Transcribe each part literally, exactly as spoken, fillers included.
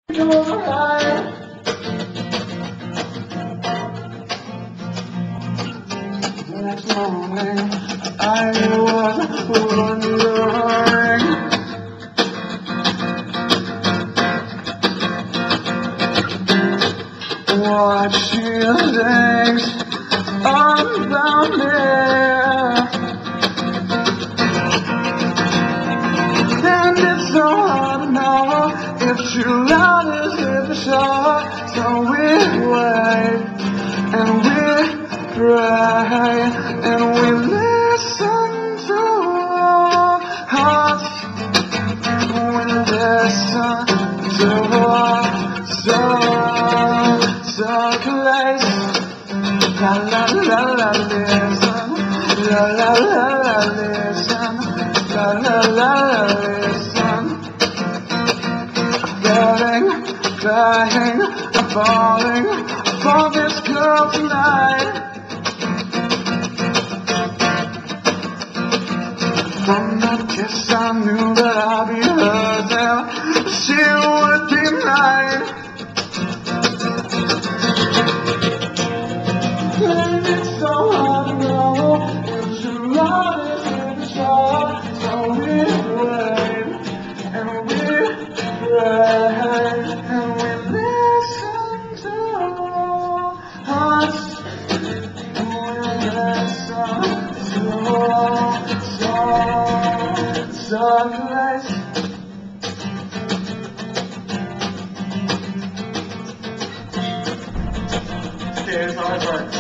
Next morning, I was wondering what she thinks about me. And it's so hard to know if true love is in the shore. So we wait and we pray and we listen to our hearts. We listen to our soul circulates. La la la la listen, la la la la listen, la la la la listen. Getting, crying, falling for this girl tonight. From the kiss I knew that I'd be hers and she would be mine. And it's so hard to know if true love is in the shore. So we wait and we pray and we listen to our hearts. We listen to our soul circulates. Okay, it's hard work.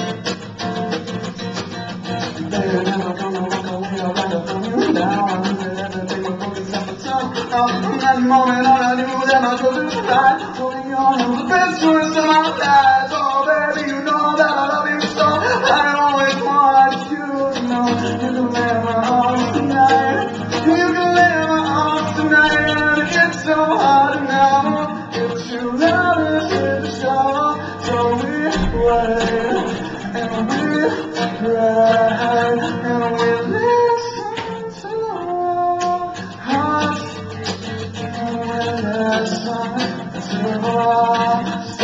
They're never gonna walk away or run from you down. Everything will go except for some. From that moment on, I knew that I was right. Holding on was the best choice of my life. Oh, baby, you know that I love you so. I always want you to know you can lay in my arms tonight. You can lay in my arms tonight. And it's so hard to know if true love is in the shore. So we wait and we pray and we listen to our hearts and we listen to our